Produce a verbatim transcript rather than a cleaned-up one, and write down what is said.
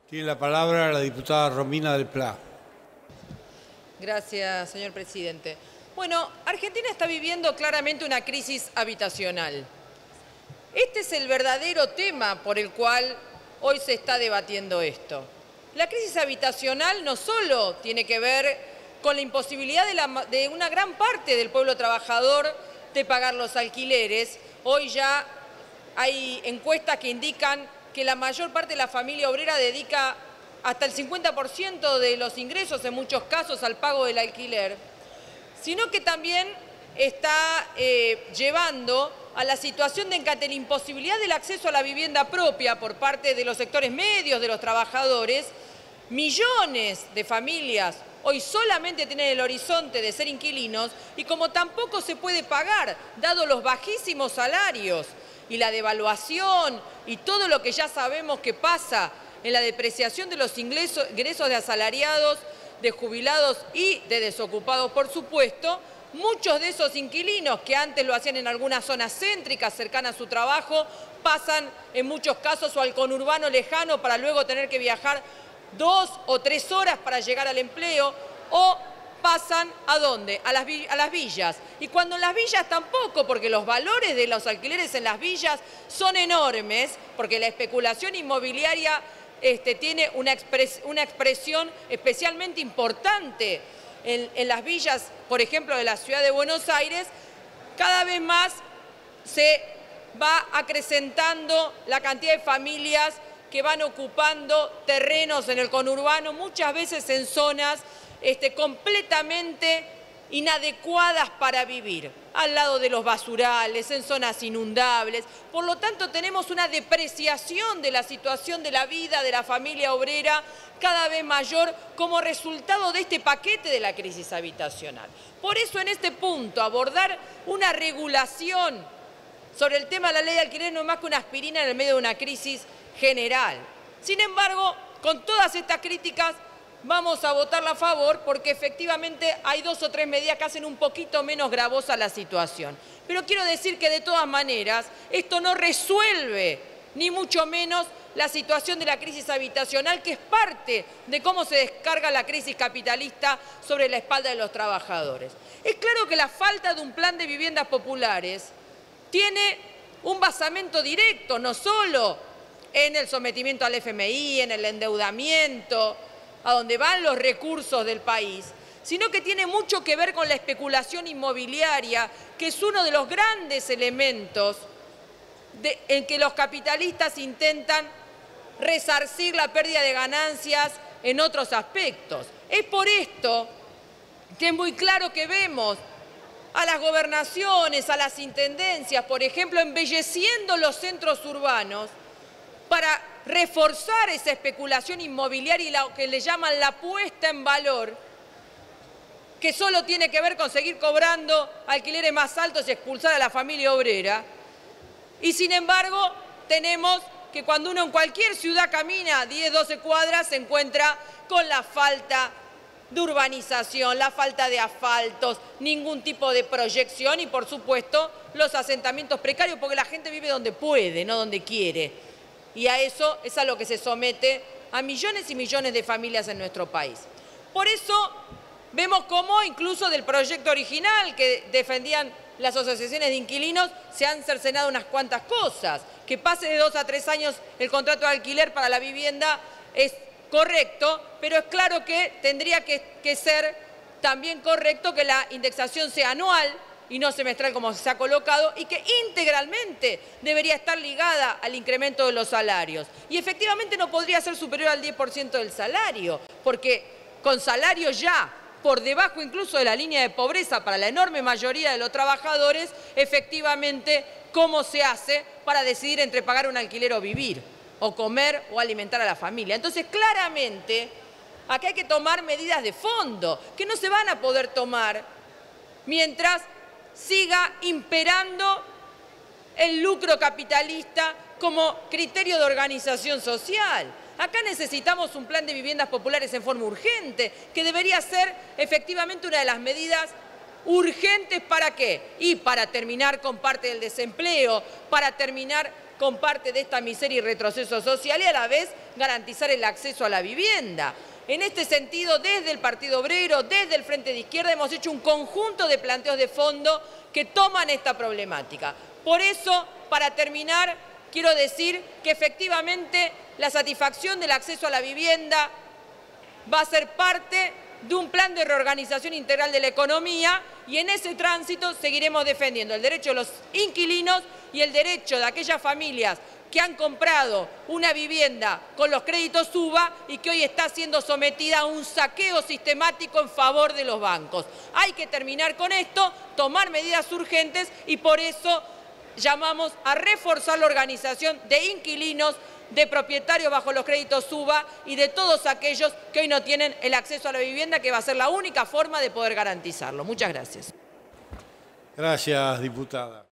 Tiene la palabra la diputada Romina del Pla. Gracias, señor presidente. Bueno, Argentina está viviendo claramente una crisis habitacional. Este es el verdadero tema por el cual hoy se está debatiendo esto. La crisis habitacional no solo tiene que ver con la imposibilidad de, la, de una gran parte del pueblo trabajador de pagar los alquileres. Hoy ya hay encuestas que indican que la mayor parte de la familia obrera dedica hasta el cincuenta por ciento de los ingresos, en muchos casos, al pago del alquiler, sino que también está eh, llevando a la situación de ante la imposibilidad del acceso a la vivienda propia por parte de los sectores medios, de los trabajadores. Millones de familias hoy solamente tienen el horizonte de ser inquilinos y como tampoco se puede pagar, dado los bajísimos salarios y la devaluación y todo lo que ya sabemos que pasa en la depreciación de los ingresos, ingresos de asalariados, de jubilados y de desocupados, por supuesto, muchos de esos inquilinos que antes lo hacían en algunas zonas céntricas cercanas a su trabajo, pasan en muchos casos o al conurbano lejano para luego tener que viajar dos o tres horas para llegar al empleo, o pasan ¿a dónde? A las, a las villas. Y cuando en las villas tampoco, porque los valores de los alquileres en las villas son enormes, porque la especulación inmobiliaria este, tiene una, expres, una expresión especialmente importante en, en las villas, por ejemplo, de la ciudad de Buenos Aires, cada vez más se va acrecentando la cantidad de familias que van ocupando terrenos en el conurbano, muchas veces en zonas este, completamente inadecuadas para vivir, al lado de los basurales, en zonas inundables. Por lo tanto, tenemos una depreciación de la situación de la vida de la familia obrera cada vez mayor como resultado de este paquete de la crisis habitacional. Por eso, en este punto, abordar una regulación sobre el tema de la ley de alquiler no es más que una aspirina en el medio de una crisis general. Sin embargo, con todas estas críticas vamos a votarla a favor porque efectivamente hay dos o tres medidas que hacen un poquito menos gravosa la situación. Pero quiero decir que de todas maneras esto no resuelve ni mucho menos la situación de la crisis habitacional, que es parte de cómo se descarga la crisis capitalista sobre la espalda de los trabajadores. Es claro que la falta de un plan de viviendas populares tiene un basamento directo, no solo en el sometimiento al F M I, en el endeudamiento, a donde van los recursos del país, sino que tiene mucho que ver con la especulación inmobiliaria, que es uno de los grandes elementos de, en que los capitalistas intentan resarcir la pérdida de ganancias en otros aspectos. Es por esto que es muy claro que vemos a las gobernaciones, a las intendencias, por ejemplo, embelleciendo los centros urbanos para reforzar esa especulación inmobiliaria y lo que le llaman la puesta en valor, que solo tiene que ver con seguir cobrando alquileres más altos y expulsar a la familia obrera. Y sin embargo, tenemos que cuando uno en cualquier ciudad camina diez, doce cuadras, se encuentra con la falta de urbanización, la falta de asfaltos, ningún tipo de proyección y, por supuesto, los asentamientos precarios, porque la gente vive donde puede, no donde quiere. Y a eso es a lo que se somete a millones y millones de familias en nuestro país. Por eso vemos cómo incluso del proyecto original que defendían las asociaciones de inquilinos se han cercenado unas cuantas cosas. Que pase de dos a tres años el contrato de alquiler para la vivienda es correcto, pero es claro que tendría que, que ser también correcto que la indexación sea anual y no semestral como se ha colocado, y que integralmente debería estar ligada al incremento de los salarios. Y efectivamente no podría ser superior al diez por ciento del salario, porque con salarios ya por debajo incluso de la línea de pobreza para la enorme mayoría de los trabajadores, efectivamente, ¿cómo se hace para decidir entre pagar un alquiler o vivir, o comer o alimentar a la familia? Entonces, claramente, acá hay que tomar medidas de fondo, que no se van a poder tomar mientras siga imperando el lucro capitalista como criterio de organización social. Acá necesitamos un plan de viviendas populares en forma urgente, que debería ser efectivamente una de las medidas urgentes. ¿Para qué? Y para terminar con parte del desempleo, para terminar con parte de esta miseria y retroceso social y a la vez garantizar el acceso a la vivienda. En este sentido, desde el Partido Obrero, desde el Frente de Izquierda, hemos hecho un conjunto de planteos de fondo que toman esta problemática. Por eso, para terminar, quiero decir que efectivamente la satisfacción del acceso a la vivienda va a ser parte de un plan de reorganización integral de la economía y en ese tránsito seguiremos defendiendo el derecho de los inquilinos y el derecho de aquellas familias que han comprado una vivienda con los créditos UBA y que hoy está siendo sometida a un saqueo sistemático en favor de los bancos. Hay que terminar con esto, tomar medidas urgentes y por eso llamamos a reforzar la organización de inquilinos, de propietarios bajo los créditos UBA y de todos aquellos que hoy no tienen el acceso a la vivienda, que va a ser la única forma de poder garantizarlo. Muchas gracias. Gracias, diputada.